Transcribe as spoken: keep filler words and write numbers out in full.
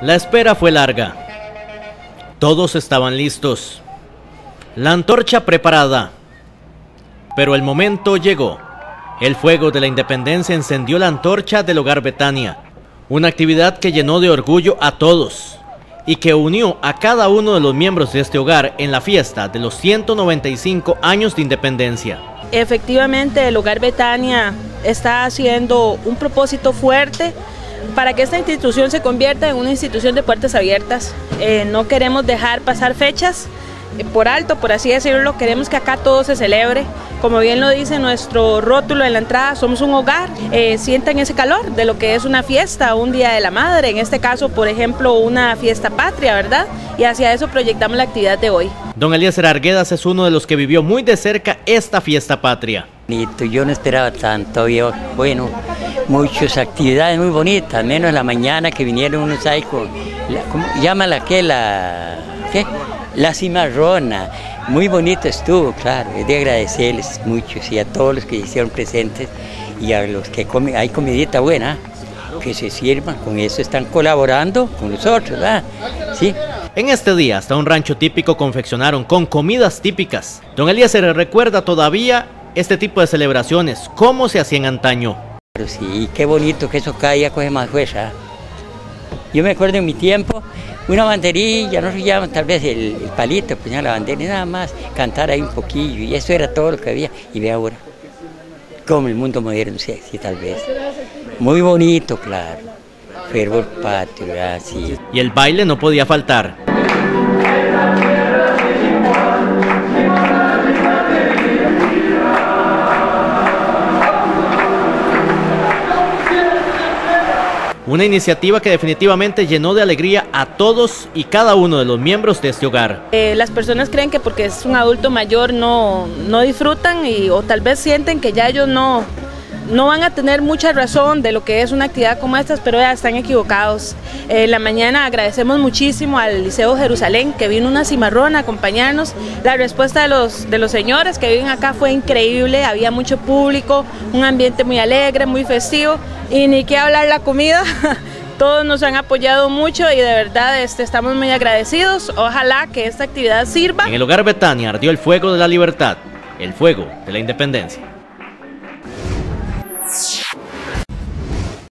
La espera fue larga. Todos estaban listos. La antorcha preparada. Pero el momento llegó. El fuego de la independencia encendió la antorcha del Hogar Betania. Una actividad que llenó de orgullo a todos y que unió a cada uno de los miembros de este hogar en la fiesta de los ciento noventa y cinco años de independencia. Efectivamente, el Hogar Betania está haciendo un propósito fuerte para que esta institución se convierta en una institución de puertas abiertas. Eh, no queremos dejar pasar fechas eh, por alto, por así decirlo. Queremos que acá todo se celebre. Como bien lo dice nuestro rótulo en la entrada, somos un hogar. Eh, sientan ese calor de lo que es una fiesta, un Día de la Madre, en este caso, por ejemplo, una fiesta patria, ¿verdad? Y hacia eso proyectamos la actividad de hoy. Don Eliezer Arguedas es uno de los que vivió muy de cerca esta fiesta patria. Yo no esperaba tanto, yo, bueno, muchas actividades muy bonitas, menos en la mañana que vinieron unos ahí con, la, ¿cómo llámala qué? La, ¿qué? La cimarrona, muy bonito estuvo, claro, es de agradecerles mucho, y a todos los que hicieron presentes y a los que comen, hay comidita buena, que se sirvan, con eso están colaborando con nosotros, ¿verdad? Sí. En este día, hasta un rancho típico confeccionaron con comidas típicas. Don Eliezer recuerda todavía este tipo de celebraciones, cómo se hacían antaño. Pero sí, qué bonito que eso caía, coge más fuerza. Yo me acuerdo en mi tiempo, una banderilla, no se llama tal vez el, el palito, pues ya la bandera y nada más, cantar ahí un poquillo, y eso era todo lo que había. Y ve ahora, como el mundo moderno, sí, sí, tal vez. Muy bonito, claro, fervor patrio, así. Y el baile no podía faltar. Una iniciativa que definitivamente llenó de alegría a todos y cada uno de los miembros de este hogar. Eh, las personas creen que porque es un adulto mayor no, no disfrutan y, o tal vez sienten que ya ellos no, no van a tener mucha razón de lo que es una actividad como estas, pero ya están equivocados. En la mañana agradecemos muchísimo al Liceo Jerusalén que vino una cimarrona a acompañarnos. La respuesta de los, de los señores que viven acá fue increíble, había mucho público, un ambiente muy alegre, muy festivo. Y ni qué hablar la comida, todos nos han apoyado mucho y de verdad este, estamos muy agradecidos. Ojalá que esta actividad sirva. En el Hogar Betania ardió el fuego de la libertad, el fuego de la independencia.